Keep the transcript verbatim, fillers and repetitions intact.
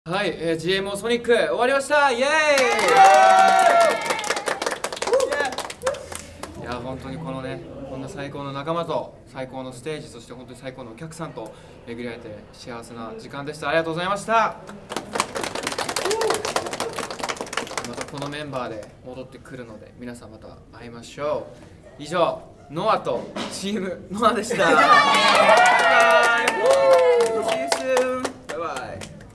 はい、えー、ジーエムオー ソニック終わりました。イエーイ。いや本当にこのね、こんな最高の仲間と最高のステージ、そして本当に最高のお客さんと巡り会えて幸せな時間でした。ありがとうございました。またこのメンバーで戻ってくるので、皆さんまた会いましょう。以上、ノアとチームノアでした。バイバイ。